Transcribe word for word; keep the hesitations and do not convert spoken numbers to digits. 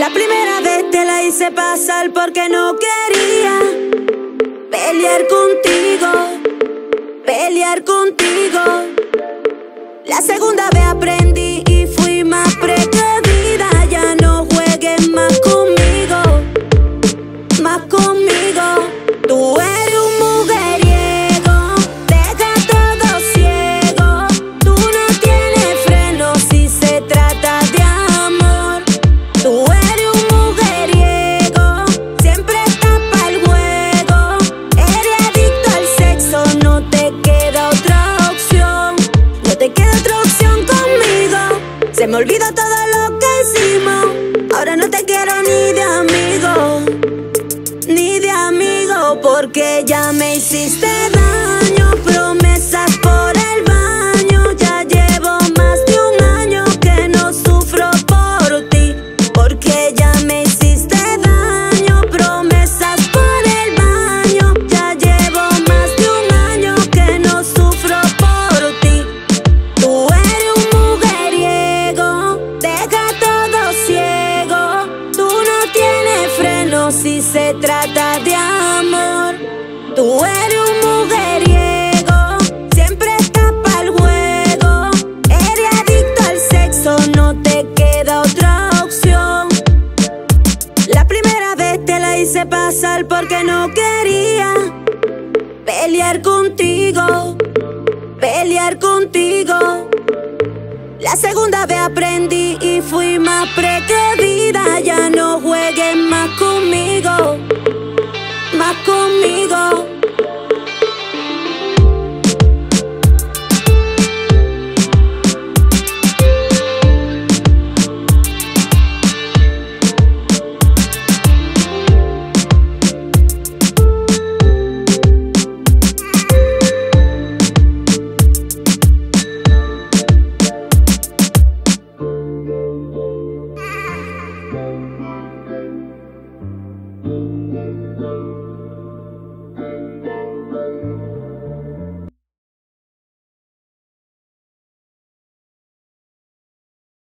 La primera vez te la hice pasar porque no quería pelear contigo, pelear contigo. La segunda vez aprendí y fui más precavida. Ya no juegues más conmigo, más conmigo. Tú eres un mujeriego, deja todo ciego. Tú no tienes freno si se trata de amor. Tú eres un mujeriego, siempre estás pa'l juego. Eres adicto al sexo, no te queda otra opción. No te queda otra opción conmigo. Se me olvidó todo lo que hicimos. Ahora no te quiero ni de amigo, ni de amigo, porque ya me hiciste daño. Promesas por el baño. Ya llevo más de un año que no sufro por ti, porque ya me hiciste daño. Promesas por el baño. Ya llevo más de un año que no sufro por ti. Tú eres un mujeriego, deja todo ciego. Tú no tienes freno si se trata de amor. Tú eres un mujeriego, siempre estás pa'l juego. Eres adicto al sexo, no te queda otra opción. La primera vez te la hice pasar porque no quería pelear contigo, pelear contigo. La segunda vez aprendí